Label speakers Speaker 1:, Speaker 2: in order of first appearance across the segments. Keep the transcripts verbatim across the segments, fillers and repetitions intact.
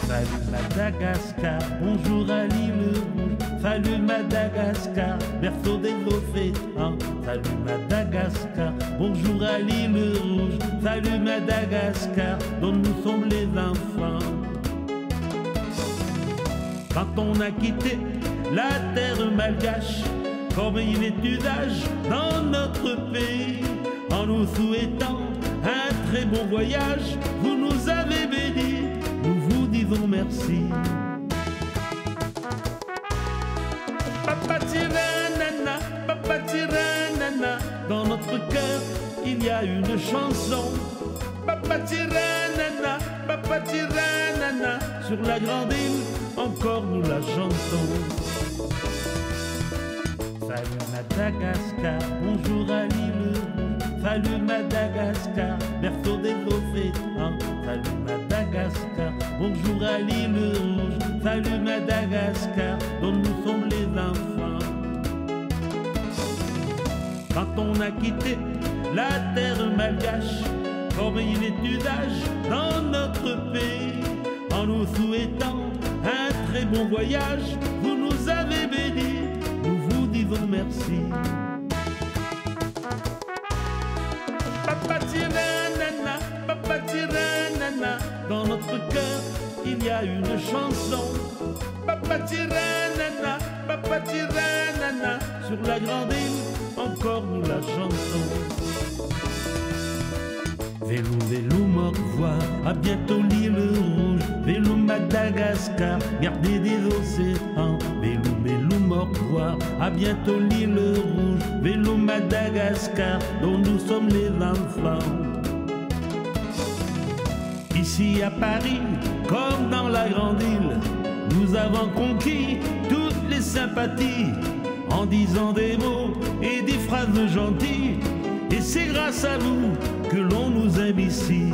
Speaker 1: Salut Madagascar, bonjour à l'île rouge. Salut Madagascar, berceau des océans. Salut Madagascar, bonjour à l'île rouge. Salut Madagascar, dont nous sommes les enfants. Quand on a quitté la terre malgache, comme il est d'usage dans notre pays, en nous souhaitant un très bon voyage, vous nous avez bénis, nous vous disons merci. Papa Tiranana, Papa Tiranana, dans notre cœur il y a une chanson. Papa Tiranana, Papa Tiranana, sur la grande île encore nous la chantons. Salut Madagascar, bonjour à l'île rouge. Salut Madagascar, berceau des océans. Salut Madagascar, bonjour à l'île rouge. Salut Madagascar, dont nous sommes les enfants. Quand on a quitté la terre malgache, comme il est d'usage dans notre pays, en nous souhaitant un très bon voyage, vous nous avez bénis, nous vous disons merci. Papa Tiranana, Papa Tiranana, dans notre cœur il y a une chanson. Papa Tiranana, Papa Tiranana, sur la grande île encore nous la chantons. Vélo, vélo, au revoir, à bientôt l'île rouge. Vélo Madagascar, gardez des océans. Vélo, vélo, au revoir, à bientôt l'île rouge. Vélo Madagascar, dont nous sommes les enfants. Ici à Paris, comme dans la grande île, nous avons conquis toutes les sympathies, en disant des mots et des phrases gentilles. Et c'est grâce à vous que l'on nous aime ici.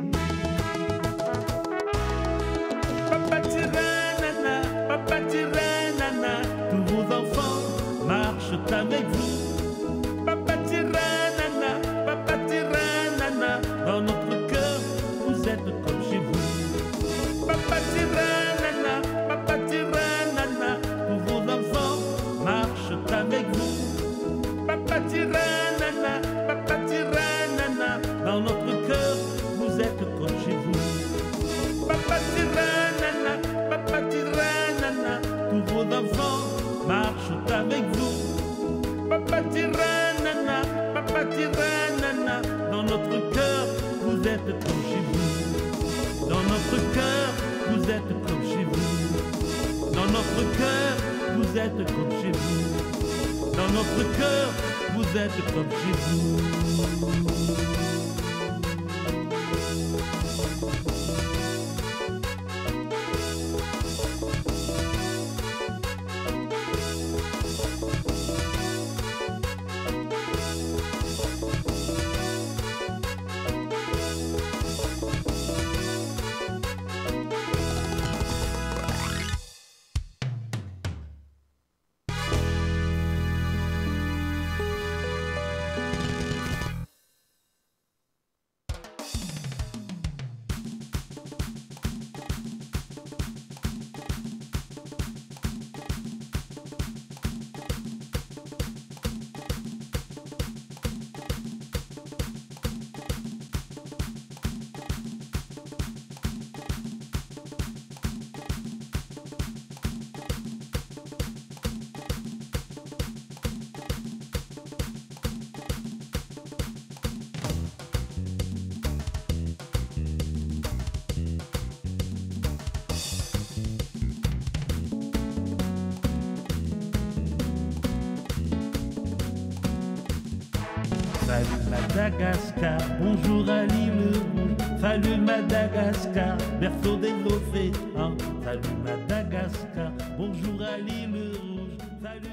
Speaker 1: Papa Tiranana, Papa Tiranana, tous vos enfants marchent avec vous. Papa Tiranana, Papa Tiranana, dans notre cœur vous êtes comme chez vous. Papa Tiranana, Papa Tiranana, tous vos enfants marchent avec vous. Papa Tiranana, Papa Tiranana, dans notre cœur vous êtes comme chez vous. Papa Tiranana, Papa Tiranana, tous vos enfants marchent avec vous. Papa Tiranana, Papa Tiranana, dans notre cœur vous êtes comme chez vous. Dans notre cœur vous êtes comme chez vous. Dans notre cœur vous êtes comme chez vous. Dans notre cœur vous êtes comme chez vous. Salut Madagascar, bonjour à l'île rouge. Salut Madagascar, berceau des océans. Salut Madagascar, bonjour à l'île rouge. Salut